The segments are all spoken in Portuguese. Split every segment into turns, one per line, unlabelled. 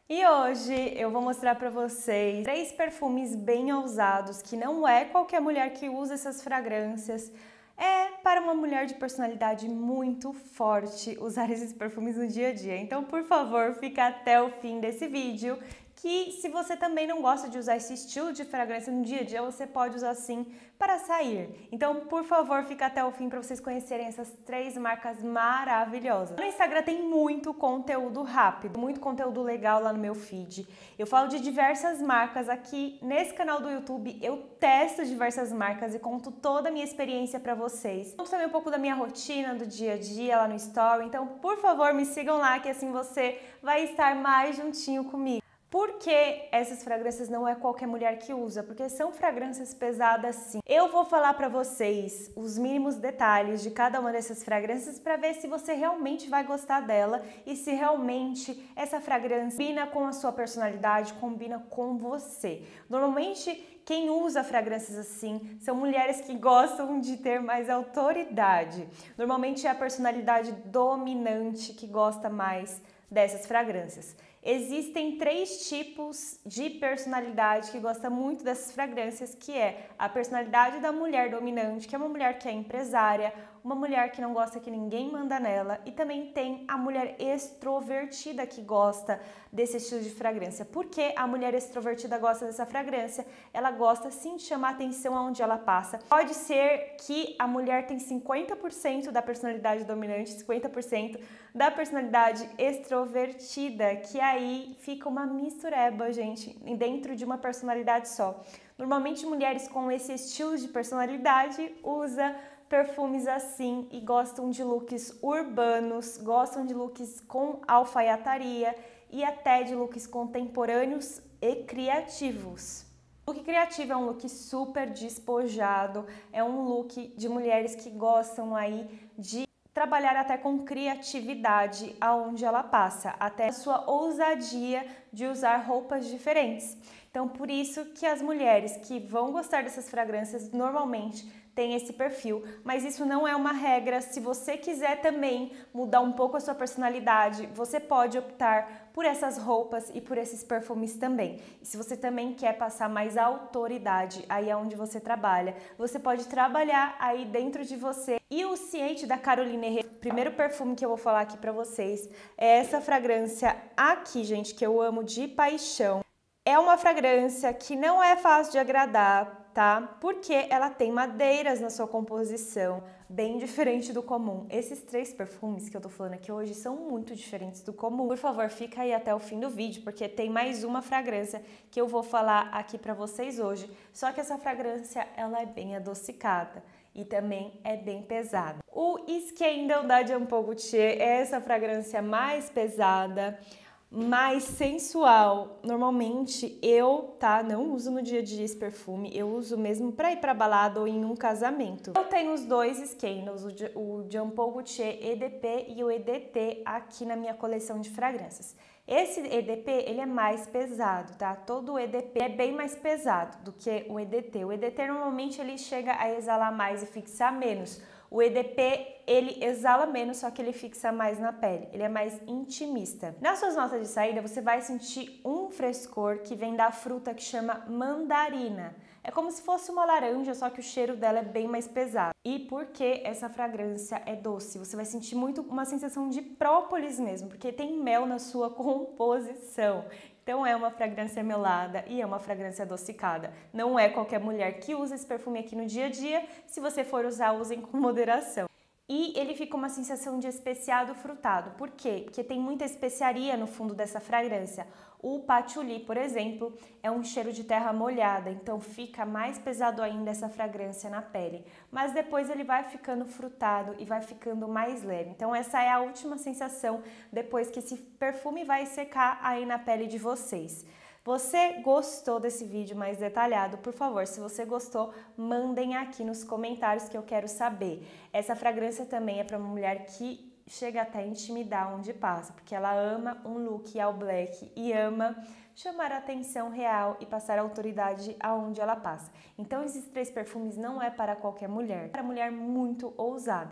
E hoje eu vou mostrar para vocês 3 perfumes bem ousados que não é qualquer mulher que usa essas fragrâncias. É para uma mulher de personalidade muito forte usar esses perfumes no dia a dia. Então, por favor, fica até o fim desse vídeo, que se você também não gosta de usar esse estilo de fragrância no dia a dia, você pode usar sim para sair. Então, por favor, fica até o fim para vocês conhecerem essas 3 marcas maravilhosas. No Instagram tem muito conteúdo rápido, muito conteúdo legal lá no meu feed. Eu falo de diversas marcas aqui nesse canal do YouTube, eu testo diversas marcas e conto toda a minha experiência para vocês. Conto também um pouco da minha rotina, do dia a dia lá no Story. Então, por favor, me sigam lá que assim você vai estar mais juntinho comigo. Por que essas fragrâncias não é qualquer mulher que usa? Porque são fragrâncias pesadas sim. Eu vou falar para vocês os mínimos detalhes de cada uma dessas fragrâncias para ver se você realmente vai gostar dela e se realmente essa fragrância combina com a sua personalidade, combina com você. Normalmente quem usa fragrâncias assim são mulheres que gostam de ter mais autoridade. Normalmente é a personalidade dominante que gosta mais dessas fragrâncias. Existem 3 tipos de personalidade que gosta muito dessas fragrâncias, que é a personalidade da mulher dominante, que é uma mulher que é empresária, uma mulher que não gosta que ninguém manda nela, e também tem a mulher extrovertida que gosta desse estilo de fragrância. Por que a mulher extrovertida gosta dessa fragrância? Ela gosta sim de chamar atenção aonde ela passa. Pode ser que a mulher tem 50% da personalidade dominante, 50% da personalidade extrovertida, que aí fica uma mistureba, gente, dentro de uma personalidade só. Normalmente mulheres com esse estilo de personalidade usam perfumes assim e gostam de looks urbanos, gostam de looks com alfaiataria e até de looks contemporâneos e criativos. O look criativo é um look super despojado, é um look de mulheres que gostam aí de trabalhar até com criatividade aonde ela passa, até a sua ousadia de usar roupas diferentes. Então, por isso que as mulheres que vão gostar dessas fragrâncias normalmente têm esse perfil, mas isso não é uma regra. Se você quiser também mudar um pouco a sua personalidade, você pode optar por essas roupas e por esses perfumes também. E se você também quer passar mais autoridade aí onde você trabalha, você pode trabalhar aí dentro de você. E o Ciente da Caroline Herrera, o primeiro perfume que eu vou falar aqui pra vocês, é essa fragrância aqui, gente, que eu amo de paixão. É uma fragrância que não é fácil de agradar, tá? Porque ela tem madeiras na sua composição, bem diferente do comum. Esses 3 perfumes que eu tô falando aqui hoje são muito diferentes do comum. Por favor, fica aí até o fim do vídeo, porque tem mais uma fragrância que eu vou falar aqui pra vocês hoje. Só que essa fragrância, ela é bem adocicada e também é bem pesada. O Scandal da Jean Paul Gaultier é essa fragrância mais pesada, mais sensual. Normalmente eu, não uso no dia a dia esse perfume, eu uso mesmo para ir para balada ou em um casamento. Eu tenho os 2 Scandals, o Jean Paul Gaultier EDP e o EDT aqui na minha coleção de fragrâncias. Esse EDP, ele é mais pesado, tá? Todo o EDP é bem mais pesado do que o EDT. O EDT normalmente ele chega a exalar mais e fixar menos. O EDP, ele exala menos, só que ele fixa mais na pele. Ele é mais intimista. Nas suas notas de saída, você vai sentir um frescor que vem da fruta que chama mandarina. É como se fosse uma laranja, só que o cheiro dela é bem mais pesado. E porque essa fragrância é doce, você vai sentir muito uma sensação de própolis mesmo, porque tem mel na sua composição. Então é uma fragrância melada e é uma fragrância adocicada. Não é qualquer mulher que usa esse perfume aqui no dia a dia. Se você for usar, usem com moderação. E ele fica uma sensação de especiado frutado. Por quê? Porque tem muita especiaria no fundo dessa fragrância. O patchouli, por exemplo, é um cheiro de terra molhada, então fica mais pesado ainda essa fragrância na pele. Mas depois ele vai ficando frutado e vai ficando mais leve. Então essa é a última sensação depois que esse perfume vai secar aí na pele de vocês. Você gostou desse vídeo mais detalhado? Por favor, se você gostou, mandem aqui nos comentários que eu quero saber. Essa fragrância também é para uma mulher que chega até a intimidar onde passa, porque ela ama um look all black e ama chamar a atenção real e passar autoridade aonde ela passa. Então esses 3 perfumes não é para qualquer mulher, é para mulher muito ousada.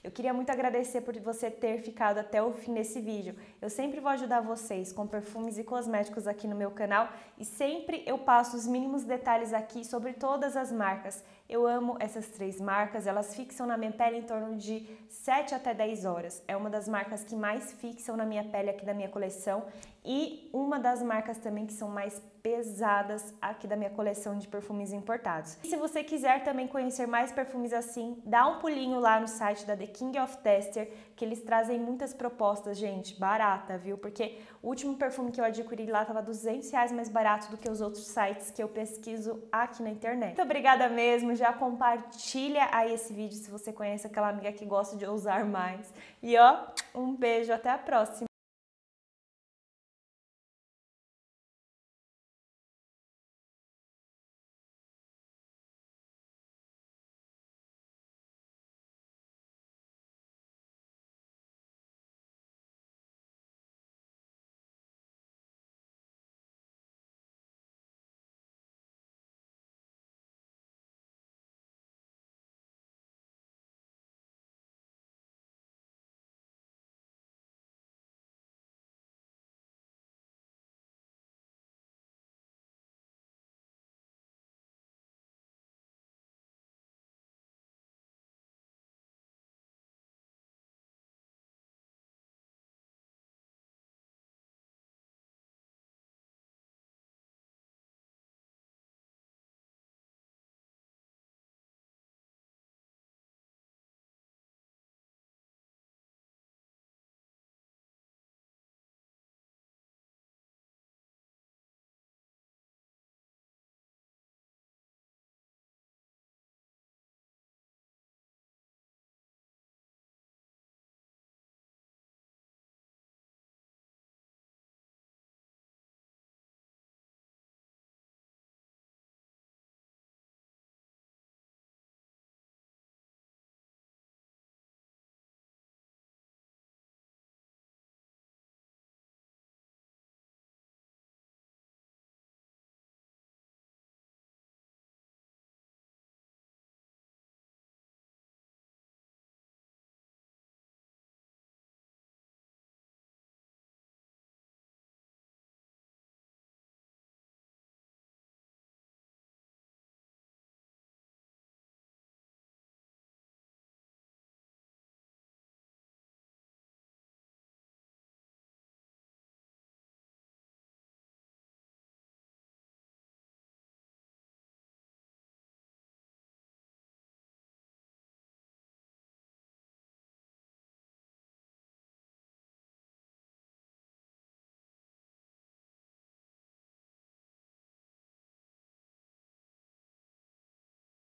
Eu queria muito agradecer por você ter ficado até o fim desse vídeo. Eu sempre vou ajudar vocês com perfumes e cosméticos aqui no meu canal e sempre eu passo os mínimos detalhes aqui sobre todas as marcas. Eu amo essas 3 marcas, elas fixam na minha pele em torno de 7 até 10 horas. É uma das marcas que mais fixam na minha pele aqui da minha coleção e uma das marcas também que são mais pesadas aqui da minha coleção de perfumes importados. E se você quiser também conhecer mais perfumes assim, dá um pulinho lá no site da The King of Tester, que eles trazem muitas propostas, gente, barata, viu? Porque o último perfume que eu adquiri lá tava R$200 mais barato do que os outros sites que eu pesquiso aqui na internet. Muito obrigada mesmo, já compartilha aí esse vídeo se você conhece aquela amiga que gosta de ousar mais. E ó, um beijo, até a próxima!